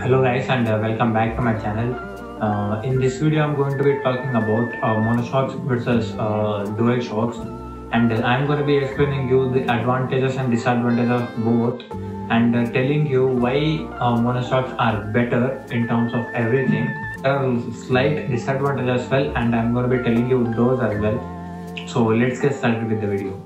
Hello guys and welcome back to my channel. In this video I'm going to be talking about monoshocks versus dual shocks, and I'm going to be explaining you the advantages and disadvantages of both, and telling you why monoshocks are better in terms of everything. There are slight disadvantages as well, and I'm going to be telling you those as well. So let's get started with the video.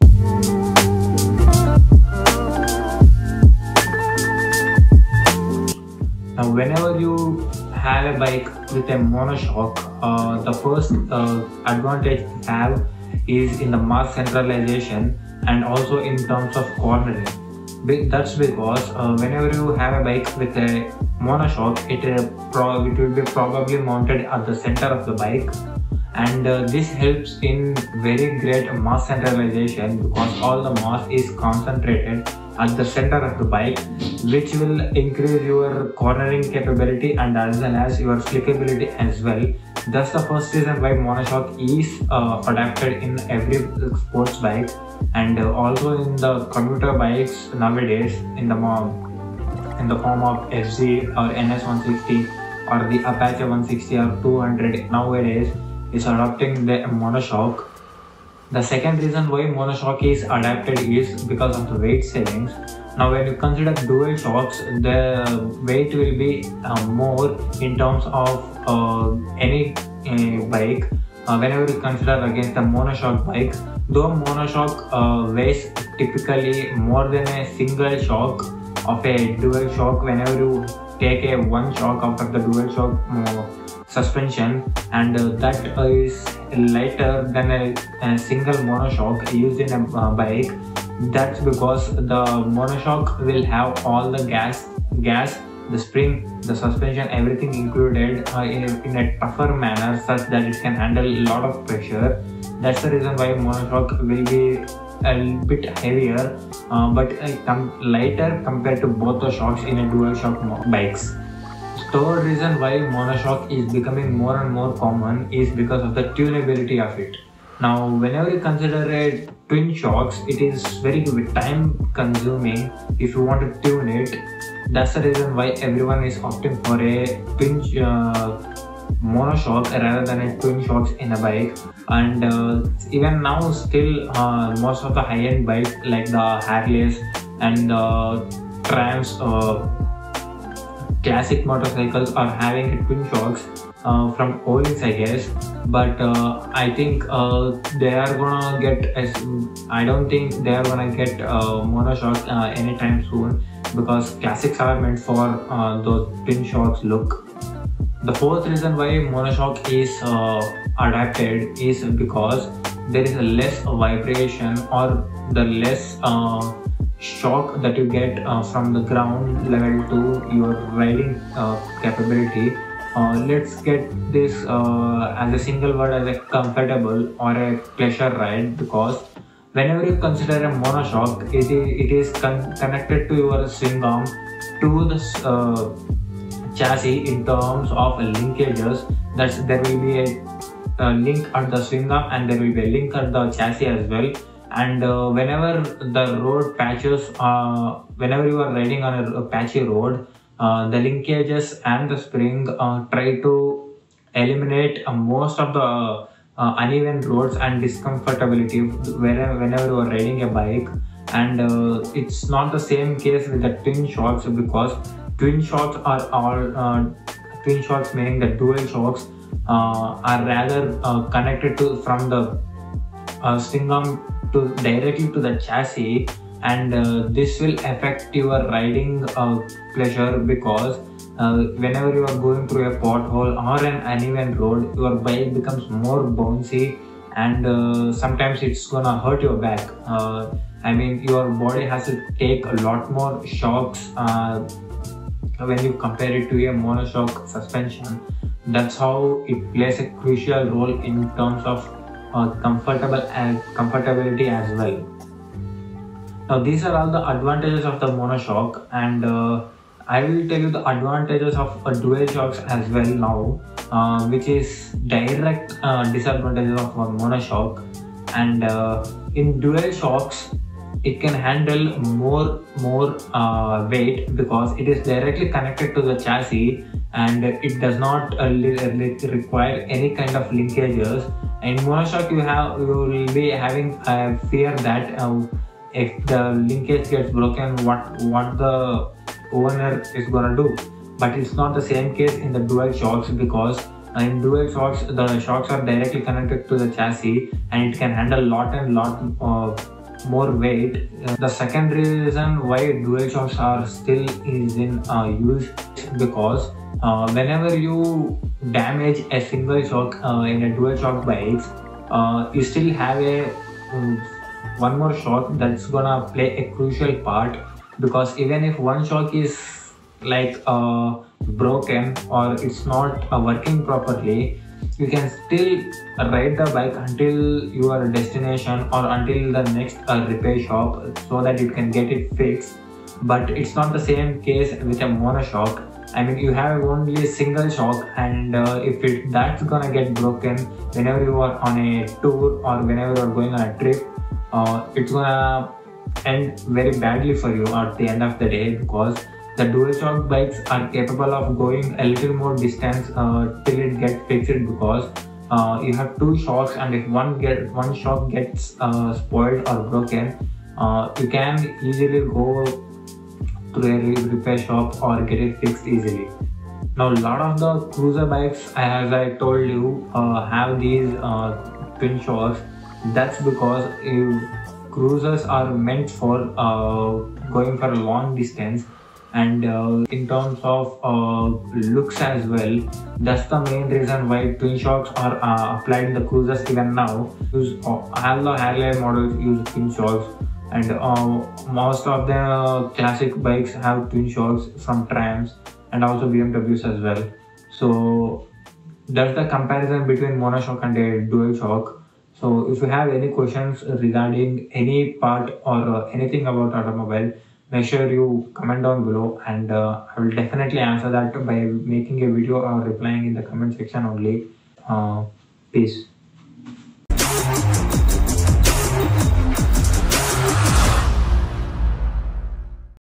Now, whenever you have a bike with a monoshock, the first advantage you have is in the mass centralization and also in terms of cornering. That's because whenever you have a bike with a monoshock, it will be probably mounted at the center of the bike, and this helps in very great mass centralization because all the mass is concentrated at the center of the bike, which will increase your cornering capability and as well as your slickability as well. That's the first reason why monoshock is adapted in every sports bike, and also in the commuter bikes nowadays in the form of FZ or NS 160 or the Apache 160 or 200 nowadays is adopting the monoshock. The second reason why monoshock is adapted is because of the weight savings. Now when you consider dual shocks, the weight will be more in terms of any bike. Whenever you consider against a monoshock bike, though monoshock weighs typically more than a single shock of a dual shock, whenever you take a one shock out of the dual shock suspension, and that is lighter than a single monoshock used in a bike. That's because the monoshock will have all the gas, the spring, the suspension, everything included in a tougher manner such that it can handle a lot of pressure. That's the reason why monoshock will be a bit heavier but lighter compared to both the shocks in a dual shock bikes. Third reason why monoshock is becoming more and more common is because of the tunability of it. Now whenever you consider a twin shocks, it is very time consuming if you want to tune it. That's the reason why everyone is opting for a twin monoshock rather than a twin shocks in a bike. And even now still most of the high-end bikes like the Harleys and the Trams classic motorcycles are having twin shocks from Olins, I guess, but I think they are gonna get I don't think they are gonna get monoshocks anytime soon, because classics are meant for those twin shocks look. The fourth reason why monoshock is adapted is because there is a less vibration or the less shock that you get from the ground level to your riding capability. Let's get this as a single word as a comfortable or a pleasure ride, because whenever you consider a monoshock, it is connected to your swing arm to the chassis in terms of linkages. There will be a link at the swing arm and there will be a link at the chassis as well. And whenever the road patches, whenever you are riding on a patchy road, the linkages and the spring try to eliminate most of the uneven roads and discomfortability whenever you are riding a bike. And it's not the same case with the twin shocks, because twin shocks are all twin shocks, meaning the dual shocks are rather connected to from the swing arm directly to the chassis, and this will affect your riding pleasure, because whenever you are going through a pothole or an uneven road, your bike becomes more bouncy, and sometimes it's gonna hurt your back. I mean, your body has to take a lot more shocks when you compare it to a monoshock suspension. That's how it plays a crucial role in terms of comfortability as well. Now these are all the advantages of the monoshock, and I will tell you the advantages of dual shocks as well now, which is direct disadvantages of monoshock. And in dual shocks, it can handle more weight because it is directly connected to the chassis, and it does not require any kind of linkages. In monoshock, you will be having a fear that if the linkage gets broken, what the owner is gonna do. But it's not the same case in the dual shocks, because in dual shocks the shocks are directly connected to the chassis and it can handle lot more weight. The second reason why dual shocks are still is in use because whenever you damage a single shock in a dual shock bikes, you still have a one more shock that's gonna play a crucial part, because even if one shock is like broken or it's not working properly, you can still ride the bike until your destination or until the next repair shop so that you can get it fixed. But it's not the same case with a monoshock. I mean, you have only a single shock, and if that's gonna get broken whenever you are on a tour or whenever you are going on a trip, it's gonna end very badly for you at the end of the day, because the dual shock bikes are capable of going a little more distance till it gets fixed, because you have two shocks, and if one shock gets spoiled or broken, you can easily go to a repair shop or get it fixed easily. Now, a lot of the cruiser bikes, as I told you, have these twin shocks. That's because cruisers are meant for going for a long distance, and in terms of looks as well. That's the main reason why twin shocks are applied in the cruisers even now. All the Harley models use twin shocks, and most of the classic bikes have twin shocks from Triumphs and also BMWs as well. So that's the comparison between monoshock and a dual shock. So if you have any questions regarding any part or anything about automobile, make sure you comment down below, and I will definitely answer that by making a video or replying in the comment section only. Peace.